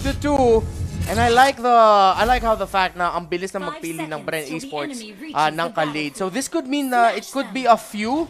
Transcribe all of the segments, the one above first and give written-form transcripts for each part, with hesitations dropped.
And I like how the fact na ang bilis na magpili ng Bren Esports ng ka-lead. So this could mean na it could be a few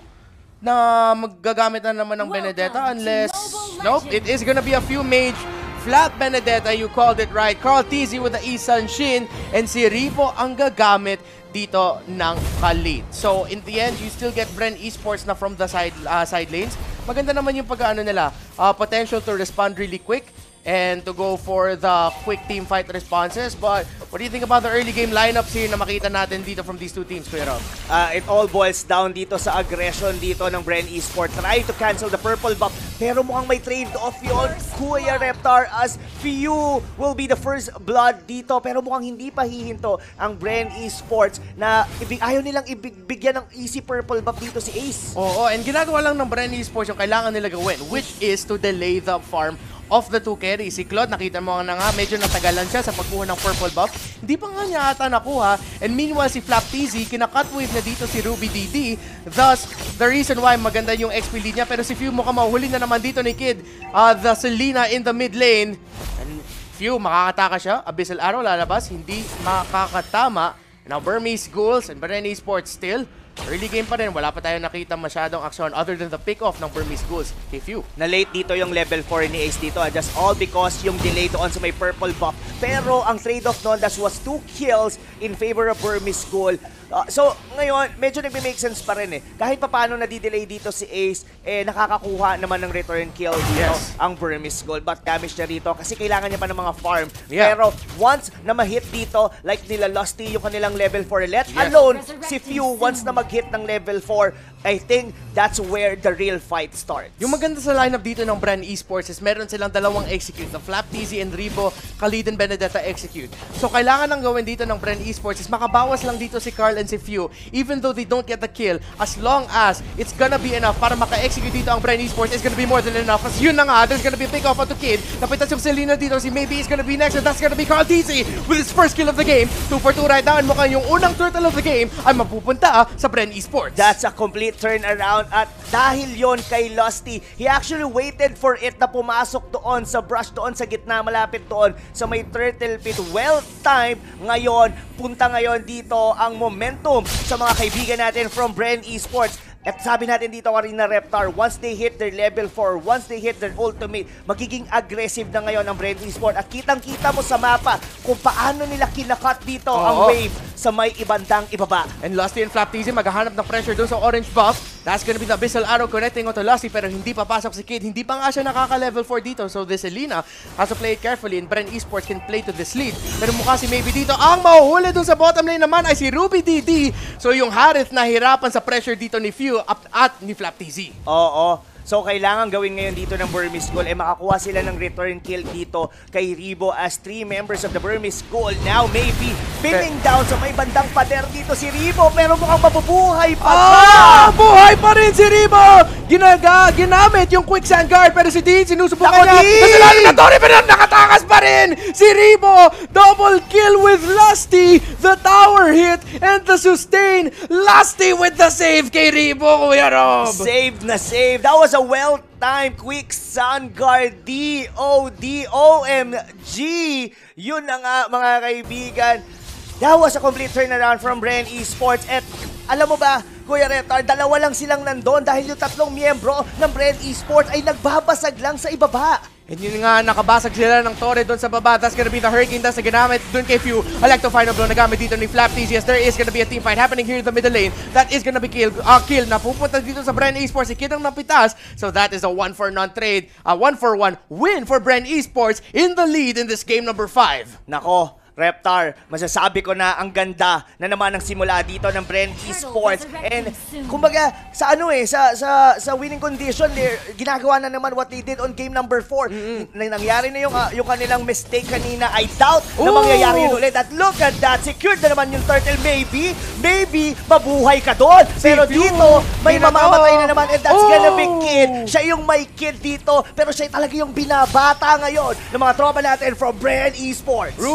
na magagamit na naman ng Benedetta unless nope, it is gonna be a few mage. Flat Benedetta, you called it right. Carl TZ with the Isan Shin and si Rivo ang gagamit dito ng ka-lead. So in the end, you still get Bren Esports na from the side lanes. Maganda naman yung pag-ano nila, potential to respond really quick and to go for the quick team fight responses. But what do you think about the early game lineups here na makita natin dito from these two teams, Kuya Rob? It all boils down dito sa aggression dito ng Bren Esports. Try to cancel the purple buff, pero mukhang may trade-off yun, Kuya Reptar, as Few will be the first blood dito. Pero mukhang hindi pa hihinto ang Bren Esports na ayaw nilang ibigyan ng easy purple buff dito si Ace. Oo, and ginagawa lang ng Bren Esports yung kailangan nila gawin, which is to delay the farm of the two carries. Si Claude, nakita mo na nga, medyo natagalan siya sa pagkuha ng purple buff. Hindi pa nga niya ata nakuha. And meanwhile, si Flap TZ, kina-cutwave na dito si Ruby DD. Thus, the reason why maganda yung XP lead niya. Pero si Few mukhang mahuli na naman dito ni Kid. The Selena in the mid lane. And Few, makakataka siya. Abyssal Arrow lalabas. Hindi makakatama. Now, Burmese Ghouls and Bren Esports still. Early game pa rin, wala pa tayong nakita masyadong aksyon other than the pick-off ng Burmese Ghouls kay Few. Na-late dito yung level 4 ni Ace dito, just all because yung delay doon sa may purple buff. Pero ang trade-off noon, that was 2 kills in favor of Burmese Ghoul. So, ngayon, medyo nagme-make sense pa rin eh. Kahit pa paano nadidelay dito si Ace, nakakakuha naman ng return kill dito ang Burmese Ghoul. But damage niya rito kasi kailangan niya pa ng mga farm. Pero once na ma-hit dito, like nila Lusty yung kanilang level 4, let alone si Few once na mag-hit ng level 4, I think that's where the real fight starts. Yung maganda sa lineup dito ng Bren Esports is meron silang dalawang execute. The Flap TZ and Ribo, Khalid and Benedetta execute. So kailangan nang gawin dito ng Bren Esports is makabawas lang dito si Carl and si Few. Even though they don't get the kill, as long as it's gonna be enough para maka-execute dito ang Bren Esports, it's gonna be more than enough. As yun na nga, there's gonna be a pick-off onto Kid. Napitas yung Selena dito, si Maybe is gonna be next, and that's gonna be Carl TZ with his first kill of the game. 2 for 2 right now, and mukhang yung unang turtle of the game ay mapupunta sa Bren Esports. That's a complete turnaround at dahil yon kay Lusty, he actually waited for it na pumasok doon sa brush doon sa gitna, malapit doon sa may turtle pit. Well timed ngayon, punta ngayon dito ang momentum sa mga kaibigan natin from Bren Esports. At sabi natin dito kanina, Reptar, once they hit their level 4, once they hit their ultimate, magiging aggressive na ngayon ang Bren Esports. At kitang-kita mo sa mapa kung paano nila kinakat dito ang wave sa may ibandang ibaba. And Lusty and Flap TZ maghahanap ng pressure doon sa orange buff. That's gonna be the Abyssal Arrow connecting onto Lusty, pero hindi papasok si Kid. Hindi pa nga siya nakaka-level 4 dito. So this Selena has to play it carefully and Bren Esports can play to this lead. Pero mukha si Maybe dito. Ang mahuhuli doon sa bottom lane naman ay si Ruby DD. So yung Harith nahirapan sa pressure dito ni Few at ni Flap TZ. Oo. So, kailangan gawin ngayon dito ng Burmese Ghoul makakuha sila ng return kill dito kay Ribo as 3 members of the Burmese Ghoul now maybe pinning down sa may bandang pader dito si Ribo, pero mukhang mabubuhay pa siya. Buhay pa rin si Ribo! Ginamit yung quicksand guard, pero si Dean sinusubukan niya. Nasalanan na Tori, pero nakatakas pa rin si Ribo! Double kill with Lusty! The tower hit and the sustain! Lusty with the save kay Ribo, Kuya Rob! Save na save! That was a well-timed quick sun guard. DODOMG. Yun na nga mga kaibigan. That was a complete turnaround from Bren Esports. At alam mo ba, Kuya Reptar, dalawa lang silang nandun dahil yung 3 miyembro ng Bren Esports ay nagbabasag lang sa ibaba. And yun nga, nakabasag sila ng Torre doon sa baba. That's gonna be the Hurricane Dust na ginamit doon kay Few. Electro Final Blow na gamit dito ni Flap TZ. Yes, there is gonna be a team fight happening here in the middle lane. That is gonna be kill na pupunta dito sa Bren Esports. Si Kid ang napitas. So that is a 1-for-1 trade. 1-for-1 win for Bren Esports in the lead in this game number 5. Nako, Reptar, masasabi ko na ang ganda na naman ng simula dito ng Bren Esports. And kumbaga sa sa winning condition, ginagawa na naman what they did on game number 4. Nangyari na yung kanilang mistake kanina. I doubt na mangyayari yun ulit. At look at that, secured na naman yung turtle. Maybe mabuhay ka doon. Pero dito, may mamamatay na naman, and that's gonna be Kid. Siya yung may kill dito, pero siya talaga yung binabata ngayon ng mga tropa natin from Bren Esports. Ruby DD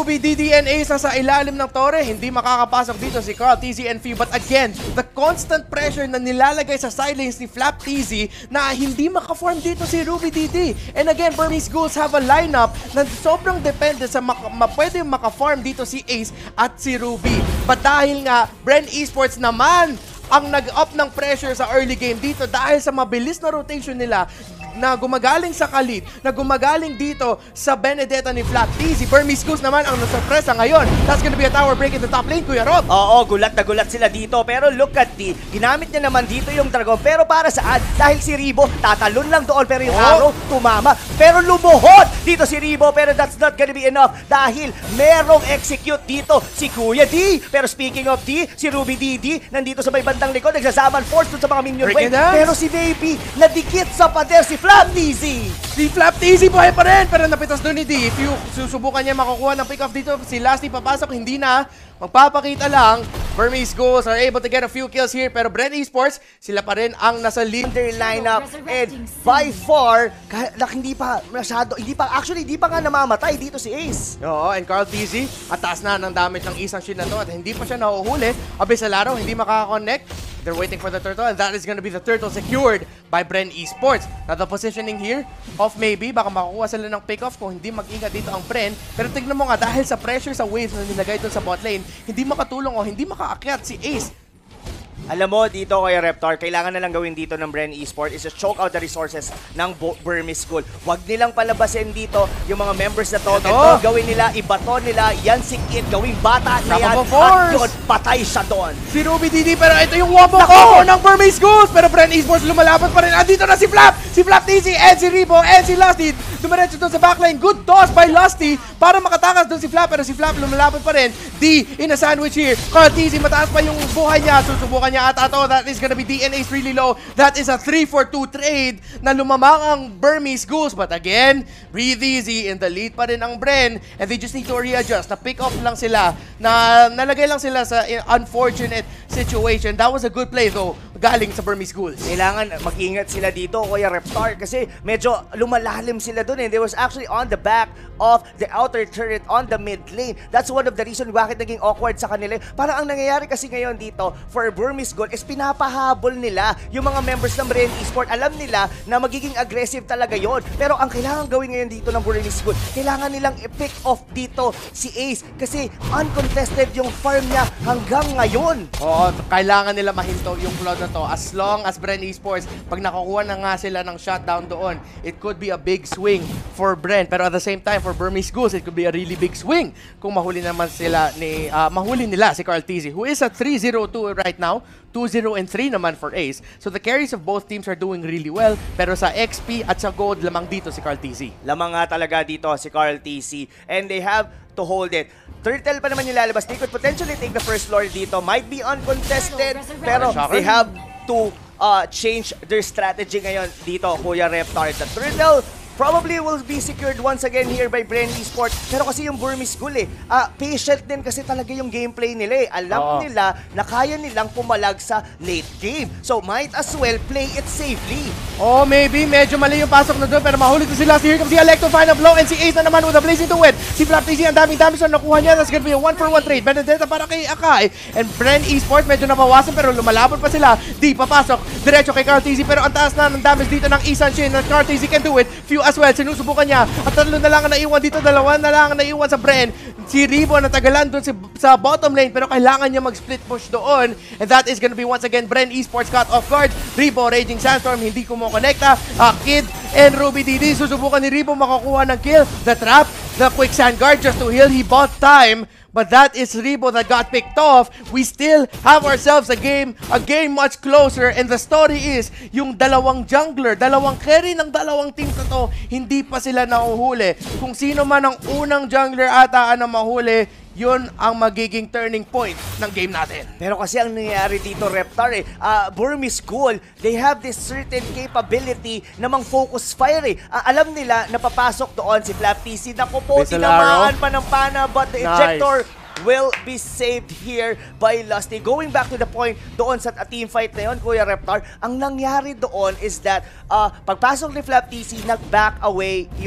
DNA sa ilalim ng tore, hindi makakapasok dito si Carl TZ and Few. But again, the constant pressure na nilalagay sa side lanes ni Flap TZ na hindi makaform dito si Ruby DD. And again, Burmese Ghouls have a lineup na sobrang depende sa pwede makaform dito si Ace at si Ruby. But dahil nga, Bren Esports naman ang nag-up ng pressure sa early game dito dahil sa mabilis na rotation nila na gumagaling sa Khalid, na gumagaling dito sa Benedetta ni Flap TZ. Burmese Ghouls naman ang nasurpresa ngayon. That's gonna be a tower break in the top lane, Kuya Rob. Oo, gulat na gulat sila dito. Pero look at D, ginamit niya naman dito yung Dragon. Pero para saan? Dahil si Ribo, tatalon lang doon. Pero yung arrow, tumama. Pero lumuhod dito si Ribo. Pero that's not gonna be enough. Dahil merong execute dito si Kuya D. Pero speaking of D, si Ruby DD, nandito sa may bandang likod, nagsasaban force dun sa mga minion wave. Pero si Baby, nadikit sa pader si Flap TZ. Si Flap TZ buhay pa rin, pero napitas doon ni D. If you susubukan niya makukuha ng pick-off dito, si Lasty papasok, hindi na. Magpapakita lang. Burmese Ghouls are able to get a few kills here, pero Bren Esports, sila pa rin ang nasa leader lineup. And by far, hindi pa masyado, hindi pa nga namamatay dito si Ace. Oo, and Carl TZ, at taas na ng damage ng isang shield na to at hindi pa siya nahuhuli. Abis sa laro, hindi makaka-connect. They're waiting for the turtle, and that is gonna be the turtle secured by Bren Esports. Now the positioning here of maybe, baka makukuha sila ng pick-off kung hindi mag-ingat dito ang Bren. Pero tignan mo nga, dahil sa pressure sa waves na nilagay doon sa bot lane, hindi makatulong o hindi makaakyat si Ace. Alam mo, dito kay Reptar, kailangan na lang gawin dito ng Bren Esports is to choke out the resources ng Burmese Ghouls. Huwag nilang palabasin dito yung mga members na to. Ito, gawin nila, ibato nila, yan si Kid, gawing bata na yan. At yun, patay siya doon. Si Ruby DD, pero ito yung wombo combo ng Burmese Ghouls. Pero Bren Esports lumalaban pa rin. Andito na si Flap! Si Flap TZ, and si Ribo, and si Lusty. Dumiretso doon sa backline. Good toss by Lusty para makatakas doon si Flap. Pero si Flap lumalaban pa rin. D in a sandwich here. Carl TZ, mataas pa yung buhay niya. Susubukan niya at ato. That is gonna be DNA's really low. That is a 3-for-2 trade na lumamang ang Burmese Ghouls. But again, breathe easy. In the lead pa rin ang Bren. And they just need to readjust. Na pick off lang sila. Na nalagay lang sila sa unfortunate situation. That was a good play though. Galing sa Burmese Ghouls. Kailangan mag-ingat sila dito, Kuya Reptar, kasi medyo lumalalim sila dun eh. They was actually on the back of the outer turret on the mid lane. That's one of the reasons bakit naging awkward sa kanila. Parang ang nangyayari kasi ngayon dito for Burmese Ghouls is pinapahabol nila yung mga members ng Bren Esports. Alam nila na magiging aggressive talaga yon. Pero ang kailangan gawin ngayon dito ng Burmese Ghouls, kailangan nilang i-pick off dito si Ace kasi uncontested yung farm niya hanggang ngayon. Oo, kailangan nila mahinto yung cloud na to. As long as Bren Esports, pag nakukuha na nga sila ng shutdown doon, it could be a big swing for Bren. Pero at the same time, for Burmese Ghouls, it could be a really big swing kung mahuli naman sila mahuli nila si Carl TZ, who is at 3-0-2 right now. 2-0-3 naman for Ace. So the carries of both teams are doing really well. Pero sa XP at sa Gold, lamang dito si Carl TZ. Lamang nga talaga dito si Carl TZ. And they have to hold it. Turtle pa naman yung lalabas. They could potentially take the first floor dito. Might be uncontested. Pero they have to change their strategy ngayon dito, Kuya Reptar. The Turtle probably will be secured once again here by Bren Esports. Pero kasi yung Burmese Ghouls patient din kasi talaga yung gameplay nila eh. Alam nila na kaya nilang pumalag sa late game. So might as well play it safely. Oh, maybe medyo mali yung pasok na doon pero mahuli to sila. Here comes the Electro final blow and si Ace na naman with a blazing to win. Si Flap TZ ang daming damage na nakuha niya. That's gonna be a 1-for-1 trade. Benedetta para kay Akai. And Bren Esports medyo nabawasan pero lumalaban pa sila. Di papasok. Diretso kay Carl TZ pero ang taas na ng damage dito ng Isan Shin. And Carl TZ can do it. Few as well. Sinusubukan niya. At tatlo na lang ang naiwan dito. Dalawa na lang ang naiwan sa Bren. Si Ribo natagalan doon sa bottom lane pero kailangan niya mag-split push doon. And that is gonna be once again Bren Esports caught off guard. Ribo, Raging Sandstorm, hindi kumokonekta. Kid and Ruby DD. Susubukan ni Ribo makakuha ng kill. The trap, the quicksand guard just to heal. He bought time. But that is Ribo that got picked off. We still have ourselves a game much closer. And the story is, yung dalawang jungler, dalawang carry ng dalawang teams na to, hindi pa sila nahuhuli. Kung sino man ang unang jungler ata na mahuli, yun ang magiging turning point ng game natin. Pero kasi ang nangyayari dito, Reptar, Burmese Ghouls, they have this certain capability na mang-focus fire eh. Alam nila na papasok doon si Flap TZ. Naku po, tinamaan pa ng pana, but the ejector will be saved here by Lusty. Going back to the point doon sa team fight na yun, Kuya Reptar, ang nangyari doon is that pagpasok ni Flap TZ, nag-back away yung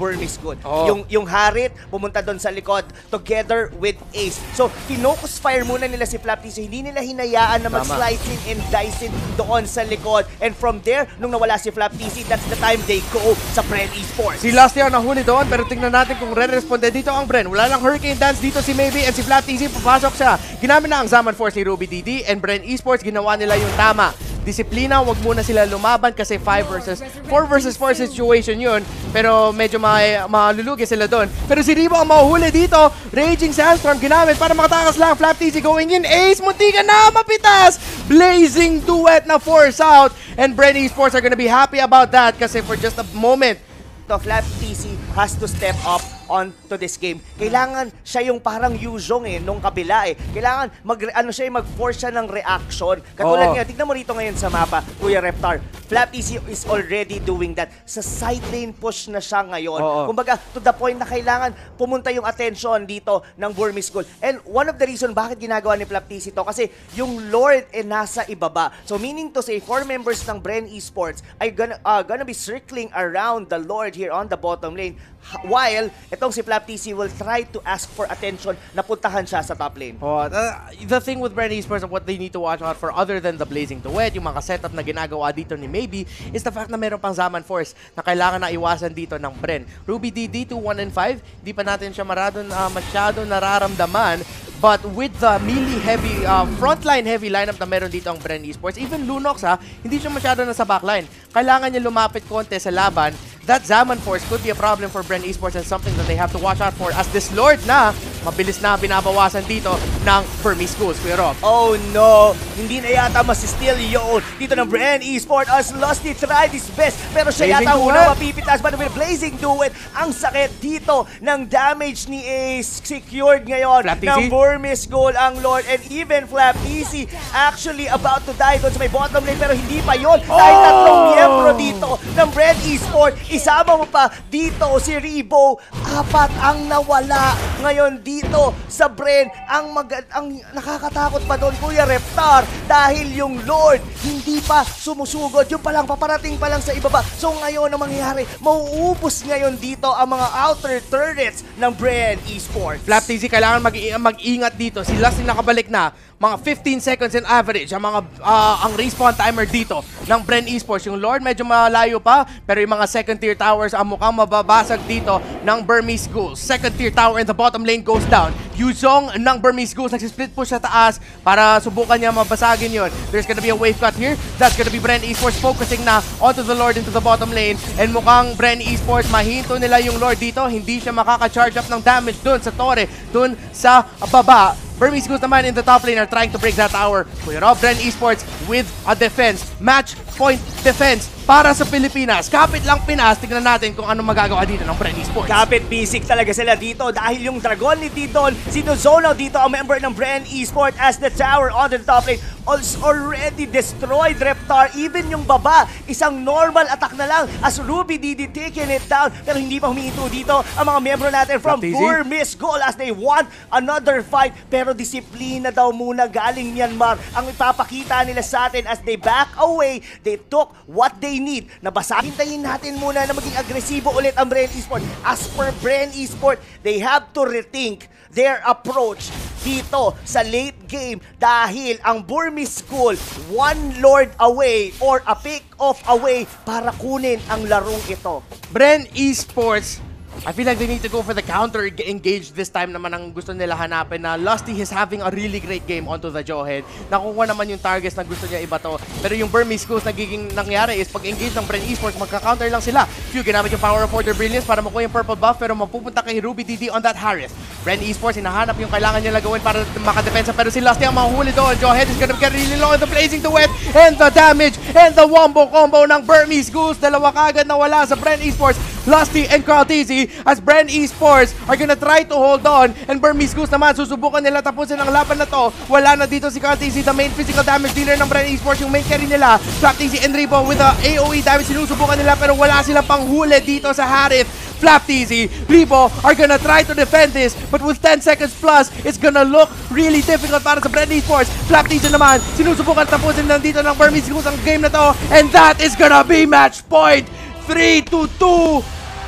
Burmese Ghouls. Yung Harit, pumunta doon sa likod together with Ace. So, pinocus fire muna nila si Flap TC. Hindi nila hinayaan na mag-slice in and dice in doon sa likod. And from there, nung nawala si Flap TC, that's the time they go sa Bren Esports. Si Lasty ang nahuli doon, pero tingnan natin kung re-responde dito ang Bren. Wala lang Hurricane Dance dito si Maybe and si Flap TC papasok siya. Ginamit na ang Zaman Force ni Ruby DD and Bren Esports, ginawa nila yung tama. Disiplina, wag muna sila lumaban kasi 4 versus 4 situation yun. Pero medyo malulugi sila doon. Pero si Ribo ang mahuhuli dito. Raging Sandstorm ginamit para makatakas lang. Flap TC going in. Ace, muntika na mapitas. Blazing duet na force out. And Bren Esports are gonna be happy about that kasi for just a moment, Flap TC has to step up onto this game. Kailangan siya yung parang Yuzhong nung kabila Kailangan mag-force siya ng reaction. Katulad nga, tignan mo rito ngayon sa mapa, Kuya Reptar. Flap TC is already doing that. Sa side lane push na siya ngayon. Kumbaga, to the point na kailangan pumunta yung attention dito ng Burmese Ghouls. And one of the reason bakit ginagawa ni Flap TC to, kasi yung Lord nasa ibaba. So meaning to say, 4 members ng Bren Esports ay gonna be circling around the Lord here on the bottom lane. While itong si Flap TC will try to ask for attention na puntahan siya sa top lane. The thing with Bren Esports and what they need to watch out for other than the Blazing Duet, yung mga setup na ginagawa dito ni Maybe, is the fact na meron pang Zaman Force na kailangan na iwasan dito ng Bren. Ruby DD 2-1-5, di pa natin siya masyado nararamdaman. But with the melee heavy, frontline heavy lineup na meron dito ang Bren Esports, even Lunox hindi siya masyado na sa backline. Kailangan niya lumapit konti sa laban. That Zaman Force could be a problem for Bren Esports and something that they have to watch out for as this Lord na mabilis na binabawasan dito ng Burmese Ghouls. Kuya Rob. Oh no! Hindi na yata masisteal yun dito ng Bren Esports as Lusty tried his best pero siya yata una mapipitas but with Blazing Duet. Ang sakit dito ng damage ni Ace secured ngayon ng Burmese Ghouls ang Lord and even Flap TC actually about to die doon sa may bottom lane pero hindi pa yun dahil tatlong miyembro dito ng Bren Esports. Isama mo pa dito si Ribo, 4 ang nawala ngayon dito sa Bren. Ang nakakatakot pa doon, Kuya Reptar, dahil yung Lord hindi pa sumusugod. Yung palang paparating pa lang sa ibaba. So ngayon ang mangyayari, mauubos ngayon dito ang mga outer turrets ng Bren Esports. Flap TC kailangan mag-ingat dito. Si Lasty nakabalik na. Mga 15 seconds in average ang respawn timer dito ng Bren Esports. Yung Lord medyo malayo pa, pero yung mga second tier towers ang mukhang mababasag dito ng Burmese Ghouls. Second tier tower in the bottom lane goes down. Yuzhong ng Burmese Ghouls nagsisplit push sa taas para subukan niya mabasagin yun. There's gonna be a wave cut here. That's gonna be Bren Esports focusing na onto the Lord into the bottom lane. And mukhang Bren Esports mahinto nila yung Lord dito. Hindi siya makaka-charge up ng damage dun sa Torre, dun sa baba. Burmese Ghouls naman in the top lane are trying to break that tower. Kuya Rob, Bren Esports with a defense. Match point defense para sa Pilipinas. Kapit lang Pinas, tignan natin kung anong magagawa dito ng Bren Esports. Kapit basic talaga sila dito dahil yung Dragon ni Tidon, sinuzonaw dito ang member ng Bren Esports as the tower on the top lane already destroyed, Reptar. Even yung baba, isang normal attack na lang as Ruby DD taking it down. Pero hindi pa humihinto dito ang mga member natin from Burmese Ghouls as they want another fight. Pero disiplina daw muna galing Myanmar ang ipapakita nila sa atin as they back away. They took what they need. Hintayin natin muna na maging agresibo ulit ang Bren Esports. As per Bren Esports, they have to rethink their approach dito sa late game dahil ang Burmese Ghouls one Lord away or a pick-off away para kunin ang larong ito. Bren Esports, I feel like they need to go for the counter engage this time naman ang gusto nila hanapin na Lusty is having a really great game onto the Jawhead. Nakuha naman yung targets na gusto niya ibato. Pero yung Burmese Ghouls nagiging nangyari is pag-engage ng Bren Esports, magka-counter lang sila. Few ginamit yung Power of Order Brilliance para makuha yung purple buff pero mapupunta kay Ruby DD on that Harris. Bren Esports, hinahanap yung kailangan niya gawin para makadepensa pero si Lusty ang mahuhuli doon. Jawhead is gonna get really low in the Blazing Duet and the damage and the wombo combo ng Burmese Ghouls. Dalawa kagad na wala sa Bren Esports. Lusty and Kraltizi as Bren Esports are gonna try to hold on and Burmese Ghouls naman susubukan nila tapusin ang laban na to. Wala na dito si Kraltizi, the main physical damage dealer ng Bren Esports, yung main carry nila. Flap TC and Ribo with the AoE damage sinusubukan nila pero wala silang panghuli dito sa Harith. Flap TC, Ribo are gonna try to defend this but with 10 seconds plus, it's gonna look really difficult para sa Bren Esports. Flap TC naman, sinusubukan tapusin lang dito ng Burmese Ghouls ang game na to and that is gonna be match point. 3-2.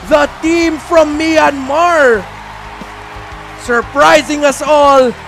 the team from Myanmar. Surprising us all